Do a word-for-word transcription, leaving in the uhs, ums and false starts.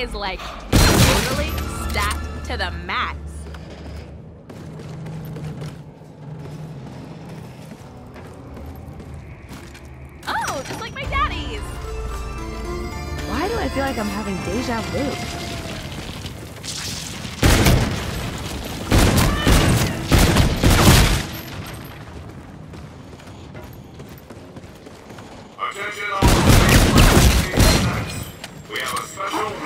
is like totally stacked to the max. Oh, just like my daddy's. Why do I feel like I'm having deja vu? Attention all. We have a special